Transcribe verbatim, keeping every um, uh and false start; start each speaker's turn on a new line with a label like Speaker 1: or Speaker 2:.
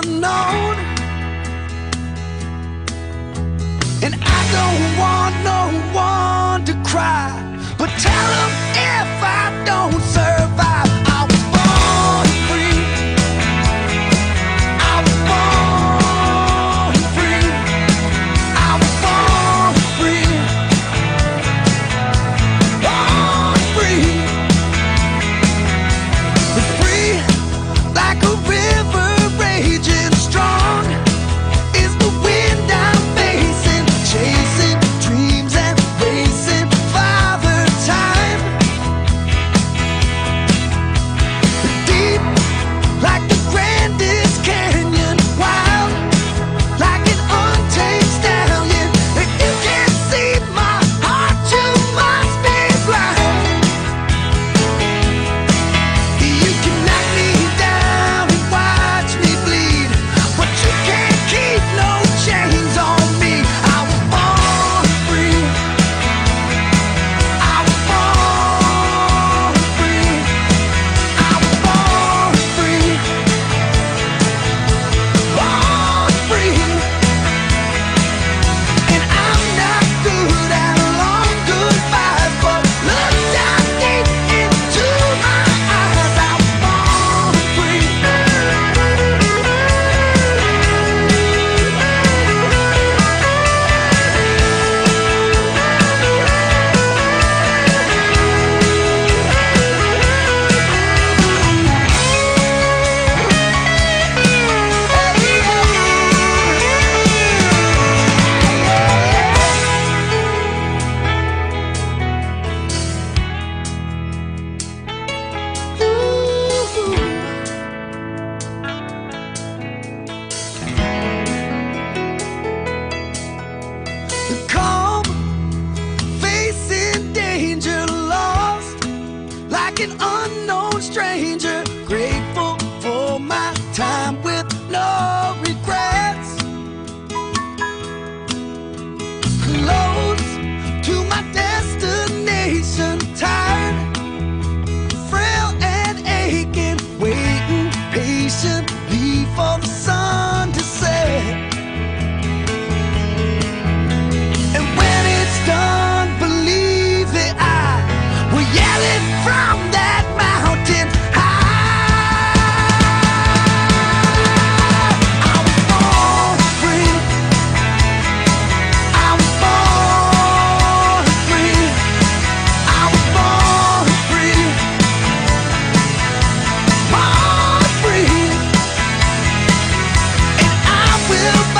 Speaker 1: unknown. And I don't want no one to cry, but tell them if I don't survive, I was born free. I was born free. I was born free. Born free. But free like a river raging strong is the wind I'm facing, chasing dreams and racing Father Time. Deep like the grandest canyon, wild like an untamed stallion. If you can't see my heart, you must be blind. You can knock me down and watch me bleed, but you can't keep no chains on me. I was born free. I was born free. I was born free. Born free. And I'm not good at long goodbyes, but look down deep into my eyes. I was born free. Calm, facing danger, lost like an unknown stranger. Grateful for my time with no regrets. Close to my destination, tired, frail and aching, waiting patiently for the sun to set. And when it's done, believe that I will yell it from that mountain high. I was born free. I was born free. I was born free. Born free. And I will